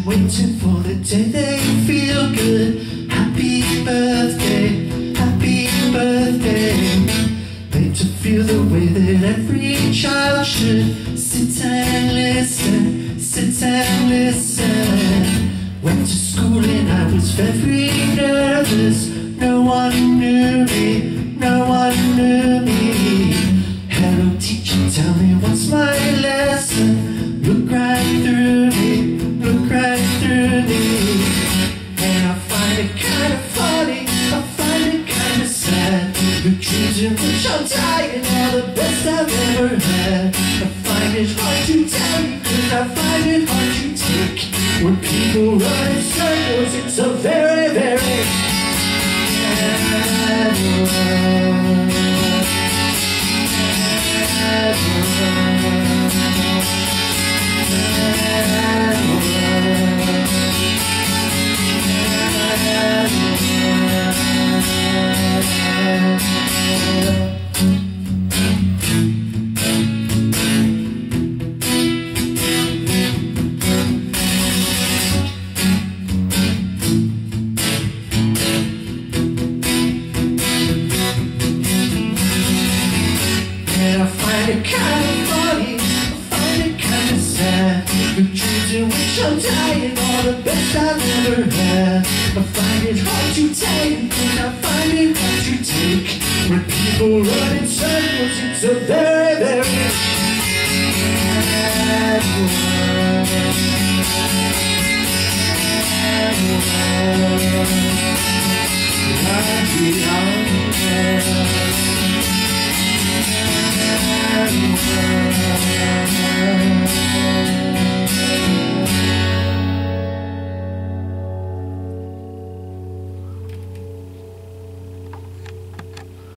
waiting for the day they feel good. Happy birthday, happy birthday. Made to feel the way that every child should. Sit and listen, sit and listen. Went to school and I was very nervous. No one knew me, no one knew me. Hello teacher, tell me what's my lesson. Look right through me, look right through me. And I find it kind of funny, I find it kind of sad. The dreams in which I'm dying are the best I've ever had. I find it hard to tell you, cause I find it hard to take. When people run in circles, it's a very, very sad world. Sad I find it kind of funny, I find it kind of sad. The dreams in which I'm dying are the best I've ever had. I find it hard to take, and I find it hard to take. When people run in circles, it's a very, very sad world. Sad world.